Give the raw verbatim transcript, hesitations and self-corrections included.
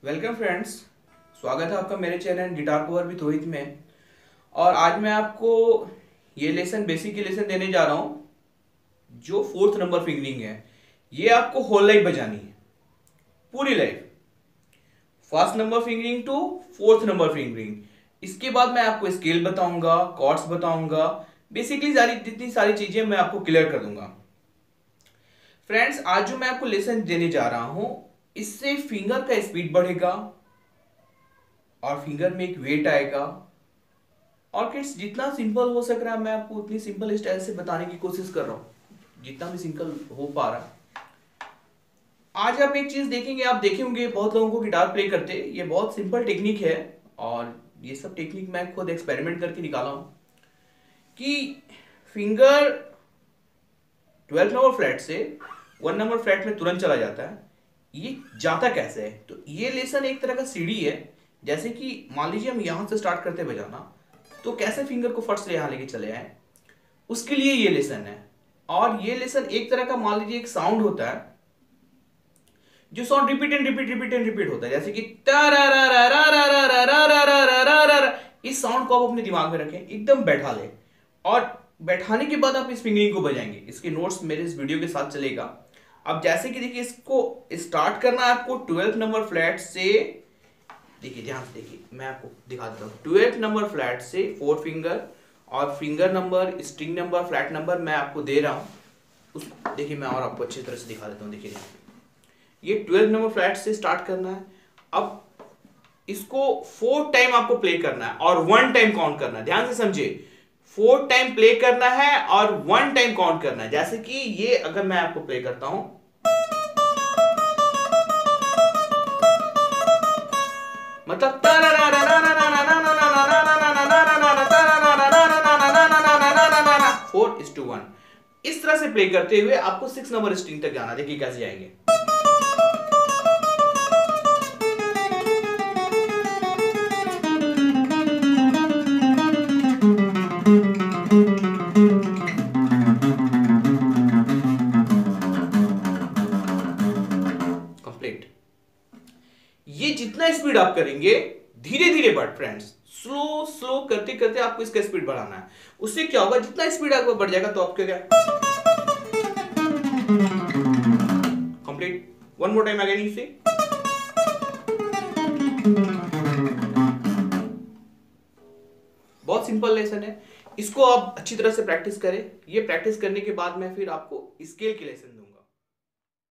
Welcome friends, स्वागत है आपका मेरे channel guitar cover with Rohit में। और आज मैं आपको ये लेसन बेसिक की लेसन देने जा रहा हूँ जो फोर्थ नंबर फिंगरिंग है। ये आपको होल लाइफ बजानी है, पूरी life, first number fingering to fourth number fingering. इसके बाद मैं आपको स्केल बताऊंगा, कॉर्ड्स बताऊंगा, बेसिकली सारी जितनी सारी चीजें मैं आपको क्लियर कर दूंगा। फ्रेंड्स, आज जो मैं आपको लेसन देने जा रहा हूं, इससे फिंगर का स्पीड बढ़ेगा और फिंगर में एक वेट आएगा। और किड्स, जितना सिंपल हो सक रहा है मैं आपको उतनी सिंपल स्टाइल से बताने की कोशिश कर रहा हूं, जितना भी सिंपल हो पा रहा है। आज आप एक चीज देखेंगे, आप देखे होंगे बहुत लोगों को गिटार प्ले करते, ये बहुत सिंपल टेक्निक है और ये सब टेक्निक मैं खुद एक्सपेरिमेंट करके निकाला हूं कि फिंगर ट्वेल्थ नंबर फ्लैट से वन नंबर फ्लैट में तुरंत चला जाता है। ये जाता कैसे है? तो ये लेसन एक तरह का सीढ़ी है। जैसे कि मान लीजिए हम यहां से स्टार्ट करते बजाना, तो कैसे फिंगर को फट से यहां लेके चले आए, उसके लिए ये लेसन है। और ये लेसन एक तरह का, मान लीजिए एक साउंड होता है जो sound repeat and repeat repeat and repeat होता है, जैसे कि इस साउंड को आप अपने दिमाग में रखें, एकदम बैठा ले और बैठाने के बाद आप इस फिंगरिंग को बजाएंगे। इसके नोट्स मेरे इस वीडियो के साथ चलेगा। अब जैसे कि देखिए, इसको स्टार्ट करना है आपको ट्वेल्थ नंबर फ्लैट से। देखिए ध्यान से देखिए, मैं आपको दिखा देता हूँ। ट्वेल्थ नंबर फ्लैट से फोर फिंगर और finger number, string number, flat number मैं आपको दे रहा हूँ। उस देखिए मैं और आपको अच्छी तरह से दिखा देता हूँ। देखिए ये ट्वेल्थ नंबर फ्लैट से स्टार्ट करना है। अब इसको फोर टाइम आपको प्ले करना है और वन टाइम काउंट करना है। ध्यान से समझिए, फोर टाइम प्ले करना है और वन टाइम काउंट करना है। जैसे कि ये अगर मैं आपको प्ले करता हूं, मतलब फोर इज टू वन, इस तरह से प्ले करते हुए आपको सिक्स नंबर स्ट्रिंग तक जाना। देखिए कैसे जाएंगे। ये जितना स्पीड आप करेंगे धीरे धीरे बढ़, फ्रेंड्स, स्लो स्लो करते करते आपको इसका स्पीड बढ़ाना है। उससे क्या होगा, जितना स्पीड आपको बढ़ जाएगा तो आपके क्या complete. One more time again you see. बहुत सिंपल लेसन है, इसको आप अच्छी तरह से प्रैक्टिस करें। ये प्रैक्टिस करने के बाद मैं फिर आपको स्केल के लेसन दूंगा।